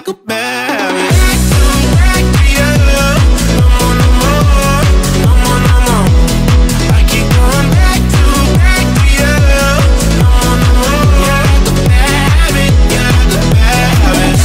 like a bad habit. Back to you. No more, no more, no more, no more. I keep going back to you. No more, no more. Yeah, like a bad habit. Yeah, like a bad habit.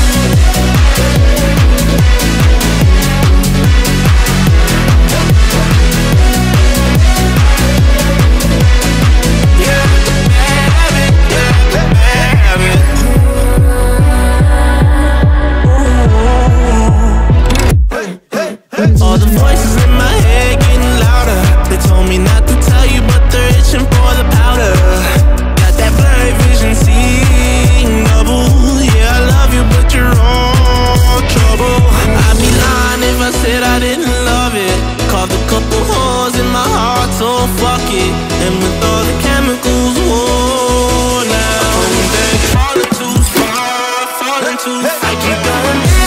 All the voices in my head getting louder. They told me not to tell you, but they're itching for the powder. Got that blurry vision, seeing double. Yeah, I love you, but you're all trouble. I'd be lying if I said I didn't love it. Carved a couple holes in my heart, so fuck it. And with all the chemicals, whoa, now I'm falling too far, falling too far. I keep going.